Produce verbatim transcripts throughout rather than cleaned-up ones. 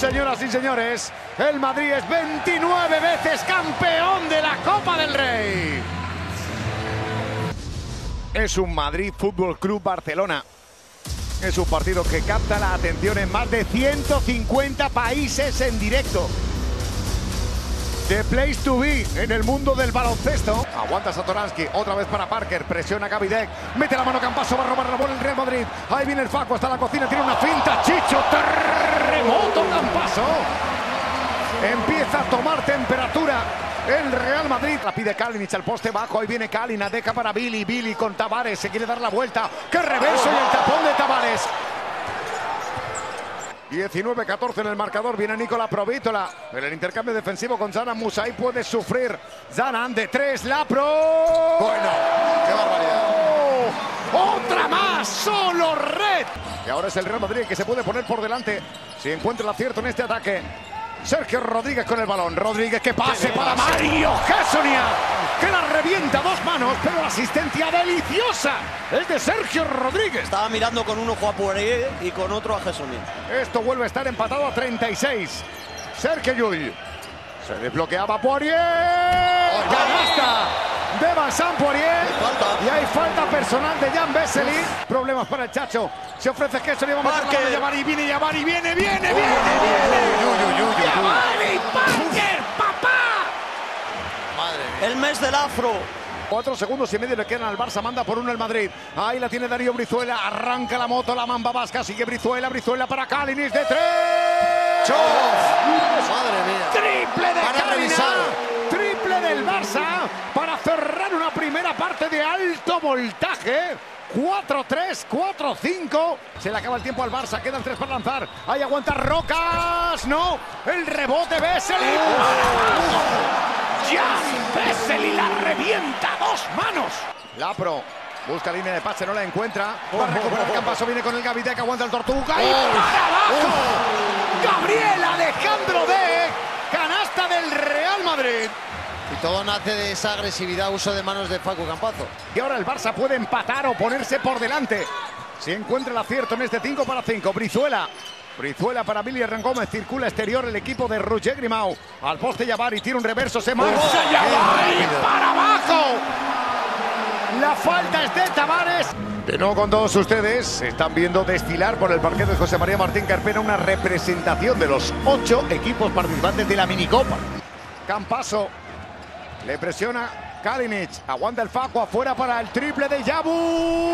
señoras y señores. El Madrid es veintinueve veces campeón de la Copa del Rey. Es un Madrid Fútbol Club Barcelona. Es un partido que capta la atención en más de ciento cincuenta países en directo. The place to be en el mundo del baloncesto. Aguanta Satoransky, otra vez para Parker, presiona Gavidec, mete la mano Campaso, va a robar la bola el Real Madrid. Ahí viene el Facu hasta la cocina, tiene una finta, Chicho, terremoto Campaso. Empieza a tomar temperatura el Real Madrid. La pide Kalinic al poste bajo, ahí viene Kalina, deja para Billy, Billy con Tavares, se quiere dar la vuelta. ¡Qué reverso! Y el tapón de Tavares. diecinueve catorce en el marcador, viene Nicola Provítola. En el intercambio defensivo con Zanan Musaí puede sufrir. Zanan de tres, la Pro. Bueno, qué barbaridad. ¡Otra más! ¡Solo red! Y ahora es el Real Madrid que se puede poner por delante si encuentra el acierto en este ataque. Sergio Rodríguez con el balón. Rodríguez que pase para Mario Hezonja, que la revienta a dos manos, pero la asistencia deliciosa es de Sergio Rodríguez. Estaba mirando con un ojo a Poirier y con otro a Hezonja. Esto vuelve a estar empatado a treinta y seis. Sergio Llull. Se desbloqueaba Poirier. ¡Canasta de Vincent Poirier! Y hay falta personal de Jan Vesely. Problemas para el Chacho. Se ofrece Hezonja, vamos a meter la mano. Y viene, Yavari, viene, viene, viene, viene. Yavari, Parker, papá. Madre mía. El mes del afro. Cuatro segundos y medio le quedan al Barça, manda por uno el Madrid. Ahí la tiene Darío Brizuela, arranca la moto, la mamba vasca, sigue Brizuela, Brizuela para Kalinic de tres. Madre mía. Triple de Para Kalinic, revisar. triple del Barça para cerrar una primera parte de alto voltaje. cuatro tres, cuatro cinco. Se le acaba el tiempo al Barça, quedan tres para lanzar. Ahí aguanta Rocas, no, el rebote Vesely. Jan Vesely la revienta a dos manos. La Pro busca línea de pase, no la encuentra. Va a recuperar Campaso, viene con el Gavidec, aguanta el Tortuga y para abajo. Gabriel Alejandro de canasta del Real Madrid. Y todo nace de esa agresividad, uso de manos de Facu Campazo. Y ahora el Barça puede empatar o ponerse por delante. Si encuentra el acierto en este cinco para cinco. Brizuela. Brizuela para Billy Hernán Gómez, circula exterior el equipo de Roger Grimau. Al poste Yavari, tira un reverso, se marcha Oh, Yavari para abajo. La falta es de Tavares. De nuevo con todos ustedes, están viendo desfilar por el parquet de José María Martín Carpena una representación de los ocho equipos participantes de la minicopa. Campaso, le presiona Kalinic, aguanta el Facu, afuera para el triple de Yabu.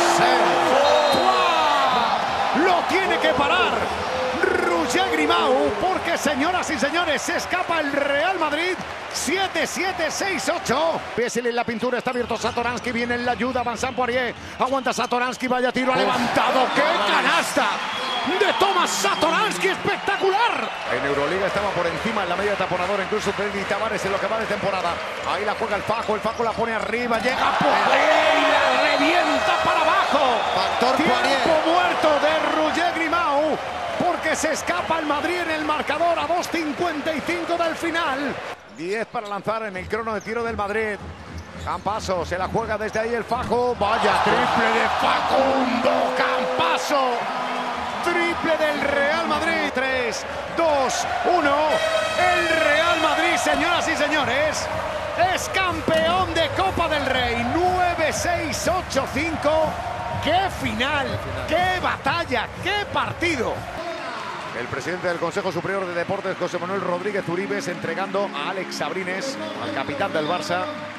Lo tiene que parar Roger Grimau, porque señoras y señores, se escapa el Real Madrid. siete siete seis ocho. Vesely en la pintura, está abierto Satoransky, viene en la ayuda Vincent Poirier, aguanta Satoransky, vaya tiro, ha levantado. ¡Qué canasta de Thomas Satoransky, espectacular! En Euroliga estaba por encima en la media taponadora, incluso Freddy Tavares en lo que va de temporada. Ahí la juega el Facu, el Facu la pone arriba, llega Poirier y la revienta para abajo. Factor Tiempo Poirier. muerto de Roger Grimau, porque se escapa el Madrid en el marcador a dos cincuenta y cinco del final. diez para lanzar en el crono de tiro del Madrid. Campaso, se la juega desde ahí el Facu. Vaya triple de Facundo Campaso. Triple del Real Madrid. tres, dos, uno. El Real Madrid, señoras y señores, es campeón de Copa del Rey. nueve seis ocho cinco. ¡Qué final! ¡Qué batalla! ¡Qué partido! El presidente del Consejo Superior de Deportes, José Manuel Rodríguez Uribes, entregando a Alex Sabrines, al capitán del Barça,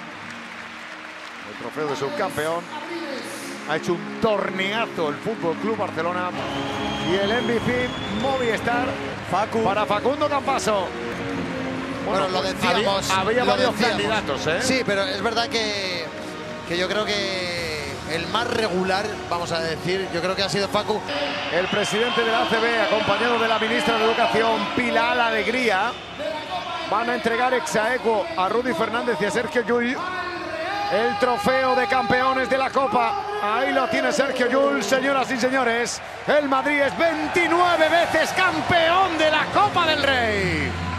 el trofeo de subcampeón. Ha hecho un torneazo el Fútbol Club Barcelona. Y el M V P Movistar Facu. para Facundo Campaso. Bueno, lo pues decíamos. Había, había lo varios decíamos. candidatos, ¿eh? Sí, pero es verdad que, que yo creo que el más regular, vamos a decir, yo creo que ha sido Facu. El presidente de la A C B, acompañado de la ministra de Educación, Pilar Alegría, van a entregar exaequo a Rudy Fernández y a Sergio Llull el trofeo de campeones de la Copa. Ahí lo tiene Sergio Llull, señoras y señores. El Madrid es veintinueve veces campeón de la Copa del Rey.